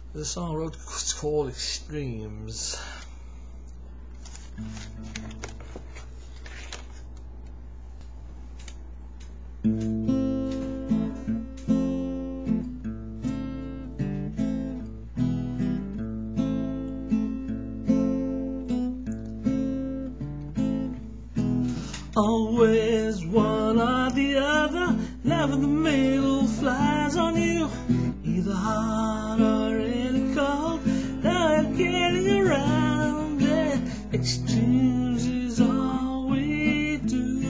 The song I wrote is called Extremes. Always one or the other, never the middle flies on you. Either hot or really cold, now you're getting around it. Extremes is all we do.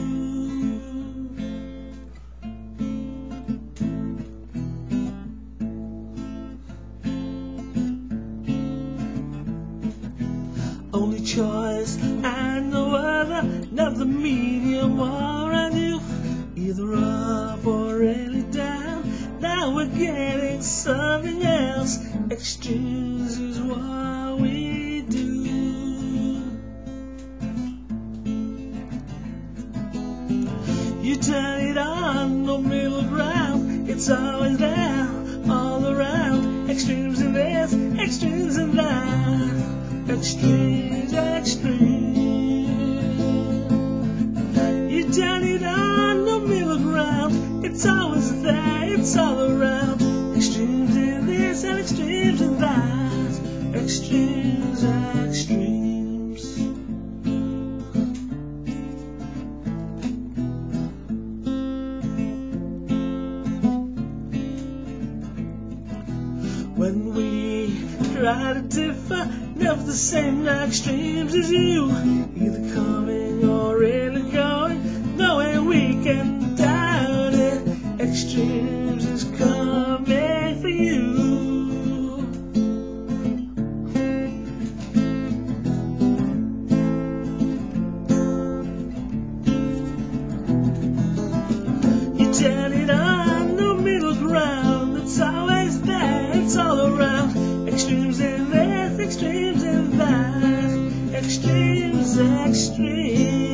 Only choice and no other, never the medium or a new. Either up or really down, now we're getting something else. Extremes is what we do. You turn it on, no middle ground, it's always there, all around. Extremes in this, extremes in that. Extremes, extremes. You turn it on, no middle ground, it's always there, it's all around. Extremes in this and extremes in that. Extremes, extremes. When we try to differ, never the same extremes as you. Either coming or really going, no way we can doubt it. Extremes is coming for you. You turn it on, no middle ground, it's always there, it's all around. Extremes in this, extremes in that. Extremes, extremes.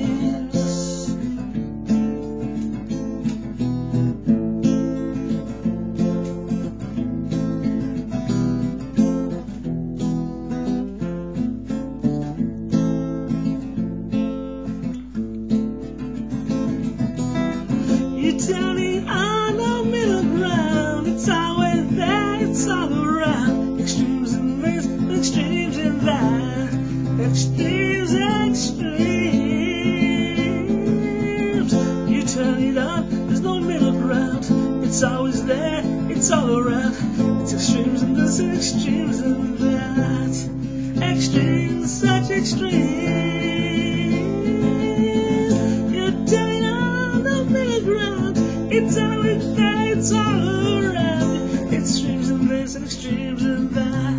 You tell me on no middle ground, it's always there, it's all around. Extremes in this, extremes in that. Extremes, extremes. You turn it on, there's no middle ground, it's always there, it's all around. It's extremes in this, extremes in that. Extremes, such extremes. You turn it on, no middle ground, it's always there, it's all around. Extremes in this and extremes in that.